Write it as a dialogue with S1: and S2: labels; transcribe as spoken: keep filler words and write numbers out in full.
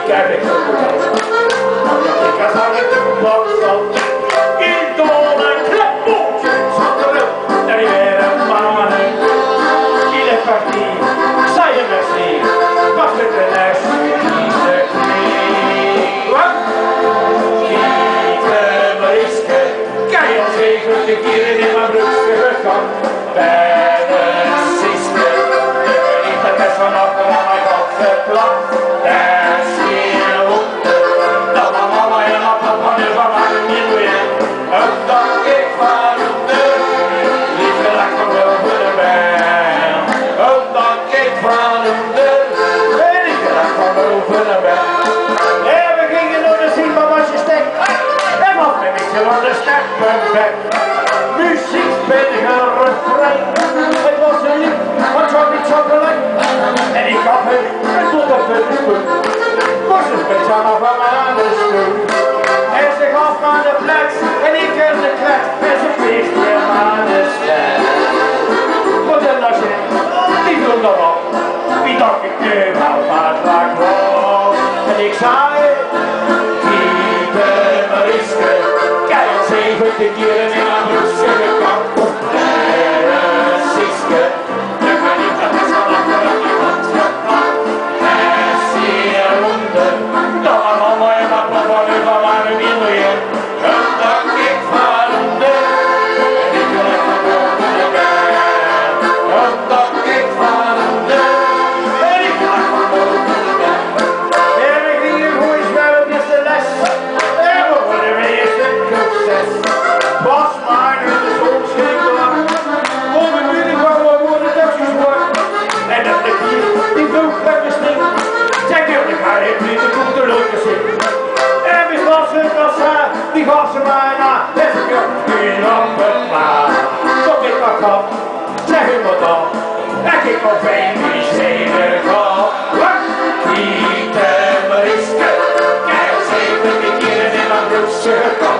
S1: Kijk, ik ga zo met de blok zo. In dolle klapbootje zat er op. En die weer een mama nu. Il est parti, ça y est merci. Pas met de les, die se knie. Wat? Schieten, Mariske. Kijk, als even de kieren in mijn broekje gegaan. Bij de Siske. Ik weet niet dat het van achter aan mijn godse plak. Daar schier honden. Dat mijn mama en mijn papa nu van mij niet meer. Ook dat ik van honden. Liefde lekker wel voor de bel. Ook dat ik van honden. Liefde lekker wel voor de bel. En we gingen door de zien van wat je steekt. En wat ben ik er aan de steppenbek. Muziekspindige refrein. Het was een lied van Johnny Chocolate. En ik gaf hem een tot op de spoed. Was een pyjama van mijn andere stoel. En ze gaf me aan de plek. En ik heb de klep. En ze veegt weer aan de stem. Wat een lasje. Die viel erop. Wie dacht ik nu wel wat raak was. En ik zei. Lieve Mariske. Kijk eens even de kieren in mijn broekje gekant. Siske, je kan niet dat is van achter aan je hand gepakt. En zie je honden, dat mijn mama en mijn papa nu van mij niet meer. En dat ik van honden, en ik wil even boven de bel. En dat ik van honden, en ik wil even boven de bel. En we gingen goed zwemmen op de les. En we worden weer eens een succes. Pas maar nu de zon schijnt lang. Kom ik nu niet gewoon voor de Duitsers worden. En dat de bier die vloog met me sting. Zeg je, ik ga even niet de koek de leuke zin. En wie was het als hij, die gaf ze mij na. En ze gaf nu op het maat. Tot ik maar kwam, zeg je maar dan. En ik op een die zeven gaf. Wat? Niet te Mariske. Kijk eens even die keren in mijn broekje.